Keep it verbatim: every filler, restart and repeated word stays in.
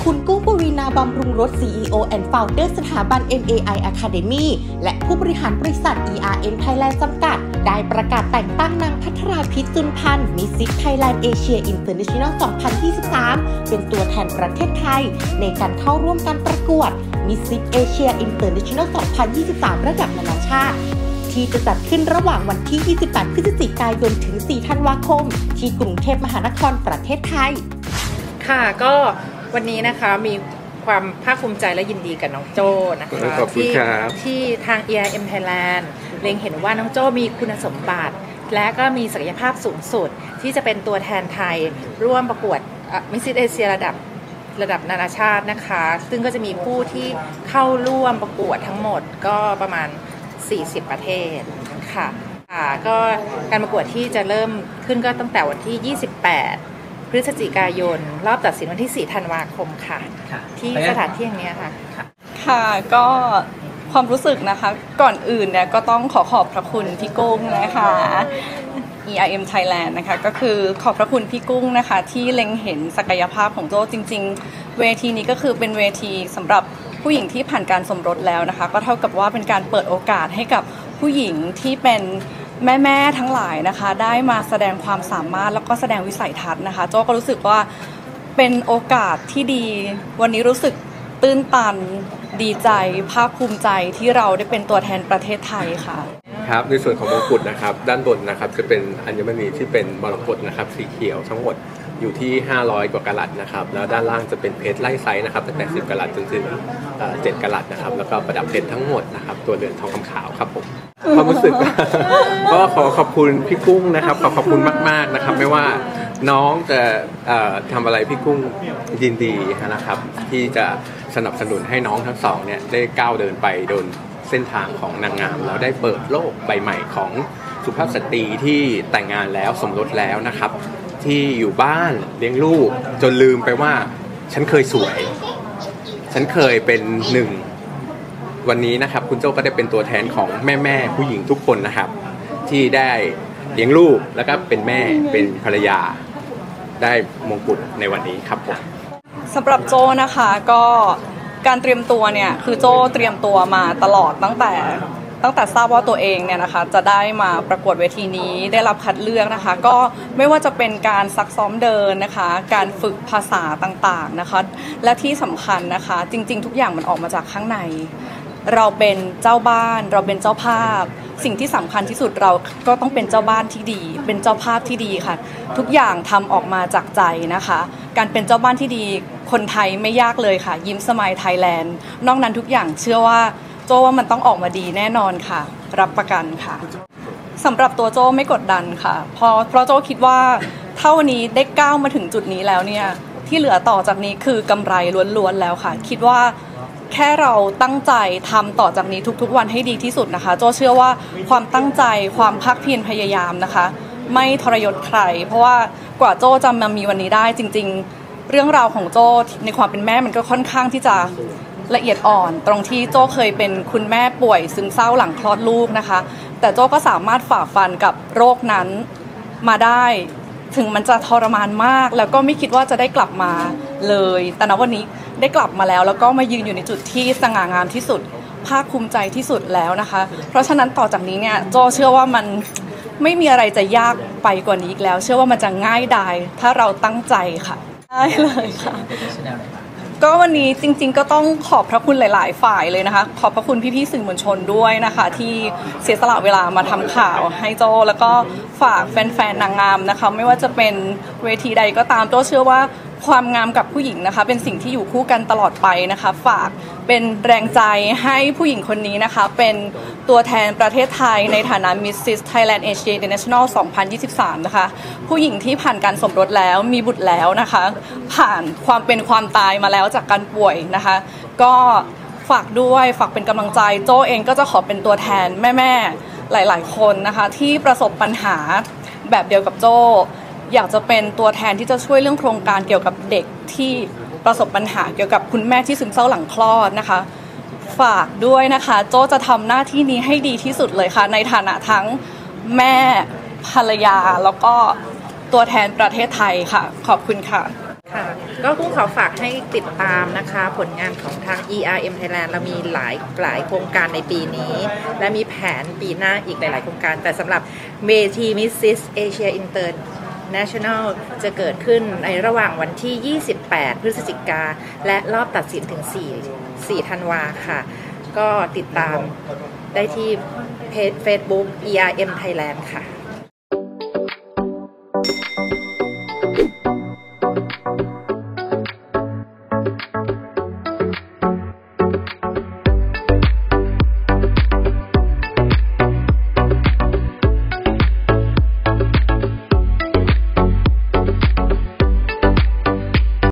คุณกุ้งปวีณาบำรุงรส ซี อี โอ and Founder สถาบัน เอ็ม เอ ไอ Academy และผู้บริหารบริษัท อี อาร์ เอ็ม Thailand จำกัดได้ประกาศแต่งตั้งนางภัทราพิษจุลพันธ์ มิสซิส Thailand Asia International สองพันยี่สิบสาม เป็นตัวแทนประเทศไทยในการเข้าร่วมการประกวด มิสซิส Asia International สองพันยี่สิบสาม ระดับนานาชาติที่จะจัดขึ้นระหว่างวันที่ ยี่สิบแปด พฤศจิกายน ถึง สี่ ธันวาคม ที่กรุงเทพมหานครประเทศไทยค่ะก็วันนี้นะคะมีความภาคภูมิใจและยินดีกับน้องโจ้นะคะที่ที่ทาง อี อาร์ เอ็ม Thailand เล็งเห็นว่าน้องโจ้มีคุณสมบัติและก็มีศักยภาพสูงสุดที่จะเป็นตัวแทนไทยร่วมประกวด มิสซิส เอเชีย ระดับระดับนานาชาตินะคะซึ่งก็จะมีผู้ที่เข้าร่วมประกวดทั้งหมดก็ประมาณสี่สิบประเทศค่ะค่ะก็การประกวดที่จะเริ่มขึ้นก็ตั้งแต่วันที่ยี่สิบแปดพฤศจิกายนรอบตัดสินวันที่สี่ธันวาคมค่ะที่สถานที่แห่งนี้ค่ะค่ะก็ความรู้สึกนะคะก่อนอื่นเนี่ยก็ต้องขอขอบพระคุณพี่กุ้งนะคะ อี อาร์ เอ็ม Thailand นะคะก็คือขอบพระคุณพี่กุ้งนะคะที่เล็งเห็นศักยภาพของโจ้จริงๆเวทีนี้ก็คือเป็นเวทีสำหรับผู้หญิงที่ผ่านการสมรสแล้วนะคะก็เท่ากับว่าเป็นการเปิดโอกาสให้กับผู้หญิงที่เป็นแม่ๆทั้งหลายนะคะได้มาแสดงความสามารถแล้วก็แสดงวิสัยทัศน์นะคะโจ้ก็รู้สึกว่าเป็นโอกาสที่ดีวันนี้รู้สึกตื้นตันดีใจภาคภูมิใจที่เราได้เป็นตัวแทนประเทศไทยค่ะครับในส่วนของมงกุฎนะครับด้านบนนะครับจะเป็นอัญมณีที่เป็นมรกตนะครับสีเขียวทั้งหมดอยู่ที่ห้าร้อยกว่ากะรัตนะครับแล้วด้านล่างจะเป็นเพชรไล่ไซส์นะครับตั้งแต่สิบกะรัตจนถึงเจ็ดกะรัตนะครับแล้วก็ประดับเพชรทั้งหมดนะครับตัวเรือนทองคำขาวครับผมความรู้สึกก็ขอขอบคุณพี่กุ้งนะครับขอขอบคุณมากๆนะครับไม่ว่าน้องจะทำอะไรพี่กุ้งยินดีนะครับที่จะสนับสนุนให้น้องทั้งสองเนี่ยได้ก้าวเดินไปโดนเส้นทางของนางงามแล้วได้เปิดโลกใบใหม่ของสุภาพสตรีที่แต่งงานแล้วสมรสแล้วนะครับที่อยู่บ้านเลี้ยงลูกจนลืมไปว่าฉันเคยสวยฉันเคยเป็นหนึ่งวันนี้นะครับคุณโจ้ก็ได้เป็นตัวแทนของแม่แม่ผู้หญิงทุกคนนะครับที่ได้เลี้ยงลูกแล้วก็เป็นแม่เป็นภรรยาได้มงกุฎในวันนี้ครับผมสำหรับโจ้นะคะก็การเตรียมตัวเนี่ยคือโจ้เตรียมตัวมาตลอดตั้งแต่ตั้งแต่ทราบว่าตัวเองเนี่ยนะคะจะได้มาประกวดเวทีนี้ได้รับคัดเลือกนะคะก็ไม่ว่าจะเป็นการซักซ้อมเดินนะคะการฝึกภาษาต่างๆนะคะและที่สำคัญนะคะจริงๆทุกอย่างมันออกมาจากข้างในเราเป็นเจ้าบ้านเราเป็นเจ้าภาพสิ่งที่สำคัญที่สุดเราก็ต้องเป็นเจ้าบ้านที่ดีเป็นเจ้าภาพที่ดีค่ะทุกอย่างทำออกมาจากใจนะคะการเป็นเจ้าบ้านที่ดีคนไทยไม่ยากเลยค่ะยิ้มสมายไทยแลนด์นอกนั้นทุกอย่างเชื่อว่าโจ้ว่ามันต้องออกมาดีแน่นอนค่ะรับประกันค่ะสำหรับตัวโจ้ไม่กดดันค่ะเพราะเพราะโจ้คิดว่าเท่านี้ได้ก้าวมาถึงจุดนี้แล้วเนี่ยที่เหลือต่อจากนี้คือกำไรล้วนๆแล้วค่ะคิดว่าแค่เราตั้งใจทำต่อจากนี้ทุกๆวันให้ดีที่สุดนะคะโจ้เชื่อว่าความตั้งใจความภาคเพียรพยายามนะคะไม่ทรยศใครเพราะว่ากว่าโจ้จะมามีวันนี้ได้จริงๆเรื่องราวของโจ้ในความเป็นแม่มันก็ค่อนข้างที่จะละเอียดอ่อนตรงที่โจ้เคยเป็นคุณแม่ป่วยซึมเศร้าหลังคลอดลูกนะคะแต่โจ้ก็สามารถฝ่าฟันกับโรคนั้นมาได้ถึงมันจะทรมานมากแล้วก็ไม่คิดว่าจะได้กลับมาเลยแต่ณวันนี้ได้กลับมาแล้วแล้วก็มายืนอยู่ในจุดที่สง่างามที่สุดภาคภูมิใจที่สุดแล้วนะคะเพราะฉะนั้นต่อจากนี้เนี่ยโจ้เชื่อว่ามันไม่มีอะไรจะยากไปกว่านี้อีกแล้วเชื่อว่ามันจะง่ายดายถ้าเราตั้งใจค่ะได้เลยค่ะก็วันนี้จริงๆก็ต้องขอบพระคุณหลายๆฝ่ายเลยนะคะขอบพระคุณพี่ๆสื่อมวลชนด้วยนะคะที่เสียสละเวลามาทำข่าวให้โจ้แล้วก็ฝากแฟนๆนางงามนะคะไม่ว่าจะเป็นเวทีใดก็ตามโจ้เชื่อว่าความงามกับผู้หญิงนะคะเป็นสิ่งที่อยู่คู่กันตลอดไปนะคะฝากเป็นแรงใจให้ผู้หญิงคนนี้นะคะเป็นตัวแทนประเทศไทยในฐานะ มิสซิส Thailand Asia International สองพันยี่สิบสามนะคะผู้หญิงที่ผ่านการสมรสแล้วมีบุตรแล้วนะคะผ่านความเป็นความตายมาแล้วจากการป่วยนะคะก็ฝากด้วยฝากเป็นกำลังใจโจ้เองก็จะขอเป็นตัวแทนแม่ๆหลายๆคนนะคะที่ประสบปัญหาแบบเดียวกับโจ้อยากจะเป็นตัวแทนที่จะช่วยเรื่องโครงการเกี่ยวกับเด็กที่ประสบปัญหาเกี่ยวกับคุณแม่ที่ซึมเศร้าหลังคลอดนะคะฝากด้วยนะคะโจ้จะทำหน้าที่นี้ให้ดีที่สุดเลยค่ะในฐานะทั้งแม่ภรรยาแล้วก็ตัวแทนประเทศไทยค่ะขอบคุณค่ะค่ะก็กุ้งขอฝากให้ติดตามนะคะผลงานของทาง อี อาร์ เอ็ม Thailand เรามีหลายหลายโครงการในปีนี้ และมีแผนปีหน้าอีกหลายๆโครงการ แต่สำหรับเวที Missis Asia International จะเกิดขึ้นในระหว่างวันที่ ยี่สิบแปด พฤศจิกาและรอบตัดสินถึง 4 ธันวาค่ะ ก็ติดตามได้ที่เพจ Facebook อี อาร์ เอ็ม Thailand ค่ะ